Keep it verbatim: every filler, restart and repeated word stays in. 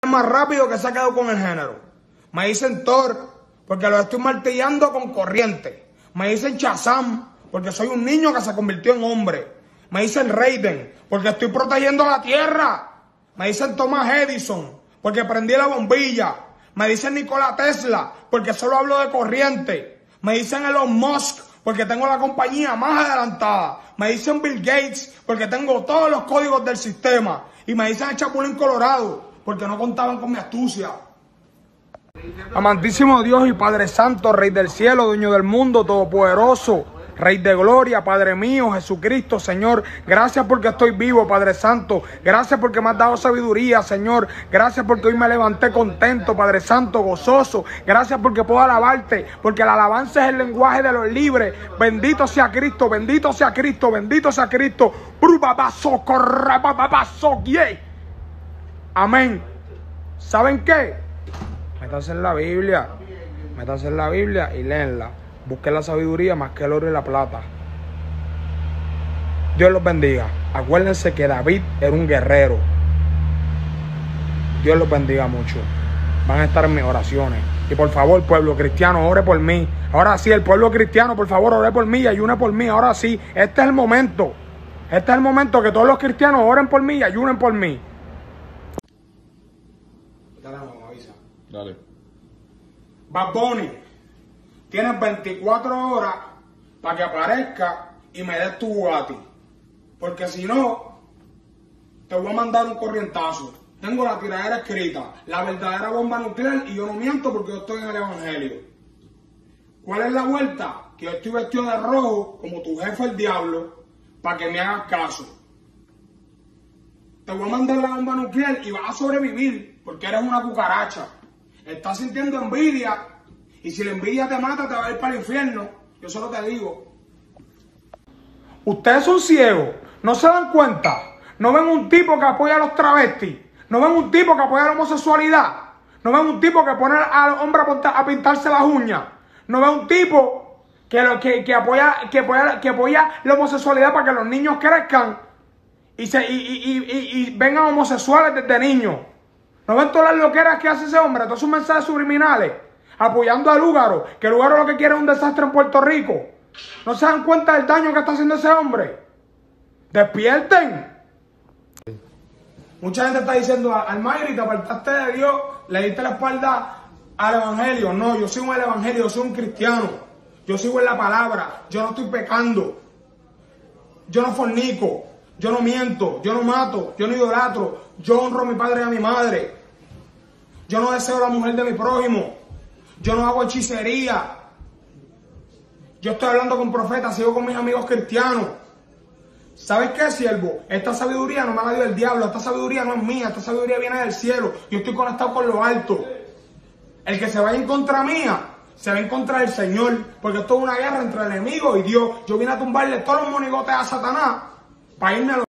más rápido que se ha quedado con el género. Me dicen Thor porque lo estoy martillando con corriente. Me dicen Shazam porque soy un niño que se convirtió en hombre. Me dicen Raiden porque estoy protegiendo la tierra. Me dicen Thomas Edison porque prendí la bombilla. Me dicen Nikola Tesla porque solo hablo de corriente. Me dicen Elon Musk porque tengo la compañía más adelantada. Me dicen Bill Gates porque tengo todos los códigos del sistema. Y me dicen el Chapulín Colorado porque no contaban con mi astucia. Amantísimo Dios y Padre Santo, Rey del cielo, Dueño del mundo, Todopoderoso, Rey de gloria, Padre mío, Jesucristo, Señor, gracias porque estoy vivo, Padre Santo, gracias porque me has dado sabiduría, Señor, gracias porque hoy me levanté contento, Padre Santo, gozoso, gracias porque puedo alabarte, porque la alabanza es el lenguaje de los libres, bendito sea Cristo, bendito sea Cristo, bendito sea Cristo, amén. ¿Saben qué? Métanse en la Biblia, métanse en la Biblia y léenla. Busquen la sabiduría más que el oro y la plata. Dios los bendiga. Acuérdense que David era un guerrero. Dios los bendiga mucho. Van a estar en mis oraciones. Y por favor, pueblo cristiano, ore por mí. Ahora sí, el pueblo cristiano, por favor, ore por mí y ayune por mí. Ahora sí, este es el momento. Este es el momento que todos los cristianos oren por mí y ayunen por mí. Dale, no, me avisa. Dale. Bad Bunny, tienes veinticuatro horas para que aparezca y me des tu Bugatti. Porque si no, te voy a mandar un corrientazo. Tengo la tiradera escrita, la verdadera bomba nuclear, y yo no miento porque yo estoy en el evangelio. ¿Cuál es la vuelta? Que yo estoy vestido de rojo como tu jefe el diablo para que me hagas caso. Te voy a mandar la bomba nuclear y vas a sobrevivir porque eres una cucaracha. Estás sintiendo envidia y si la envidia te mata te va a ir para el infierno. Yo solo te digo. Ustedes son ciegos, no se dan cuenta. No ven un tipo que apoya a los travestis. No ven un tipo que apoya la homosexualidad. No ven un tipo que pone al hombre a pintarse las uñas. No ven un tipo que, lo, que, que, apoya, que, apoya, que apoya la homosexualidad para que los niños crezcan y, se, y, y, y, y vengan homosexuales desde niños. ¿No ven todas las loqueras que hace ese hombre? Todos sus mensajes subliminales. Apoyando a Lúgaro. Que Lúgaro lo que quiere es un desastre en Puerto Rico. ¿No se dan cuenta del daño que está haciendo ese hombre? ¡Despierten! Mucha gente está diciendo, Almayri, te apartaste de Dios, le diste la espalda al evangelio. No, yo sigo en el evangelio, yo soy un cristiano. Yo sigo en la palabra. Yo no estoy pecando. Yo no fornico. Yo no miento, yo no mato, yo no idolatro, yo honro a mi padre y a mi madre. Yo no deseo la mujer de mi prójimo. Yo no hago hechicería. Yo estoy hablando con profetas, sigo con mis amigos cristianos. ¿Sabes qué, siervo? Esta sabiduría no me la dio el diablo, esta sabiduría no es mía, esta sabiduría viene del cielo. Yo estoy conectado con lo alto. El que se vaya en contra mía, se va en contra del Señor, porque esto es una guerra entre el enemigo y Dios. Yo vine a tumbarle todos los monigotes a Satanás para irme a los